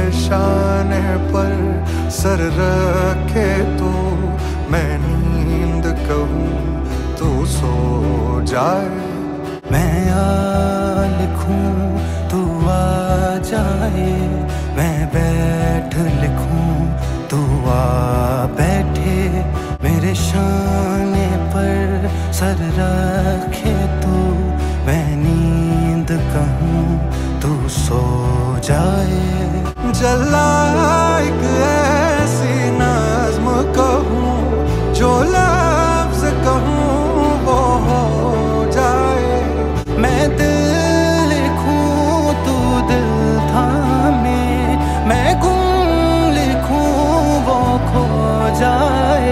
शाने पर सर रखे तू, मैं नींद कहूँ तू सो जाए। मैं आ लिखूं तू आ जाए, मैं बैठ लिखूं तू आ बैठे, मेरे शाने पर सर रखे तू, मैं नींद कहूँ तू सो जाए। जला एक ऐसी नज़्म कहूँ, जो लफ्ज़ कहूँ वो हो जाए। मैं दिल लिखूं तू दिल थामे, मैं गुम लिखूं वो खो जाए।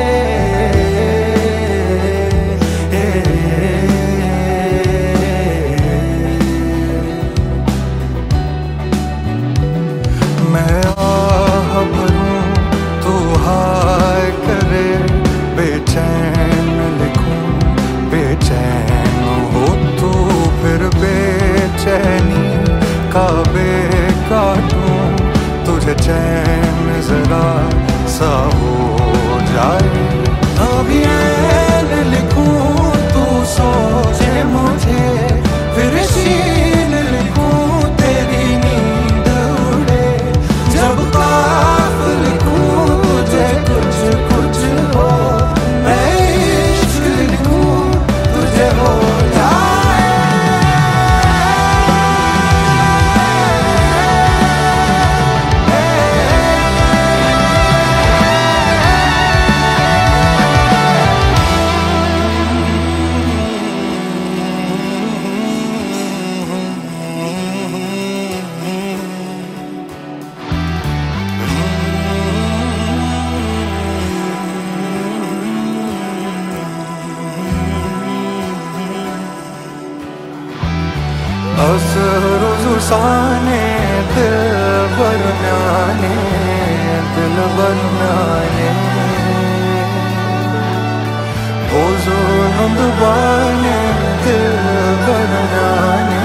मैं आह भरूं तू हाय करे, बेचैन लिखूं बेचैन हो तू, फिर बेचैनी का काटूं, तुझे चैन जरा सा हो जाए। अभी ऐन लिखूं तू सोचे मुझे, फिर शीन लिखूं तेरी नींद उड़े, जब काफ लिखूं तुझे कुछ कुछ हो, मैं इश्क लिखूं तुझे हो जाए। असरुसाने दिल बरनाने, दिल बरनाने बोझो नंदवाने, दिल बरनाने।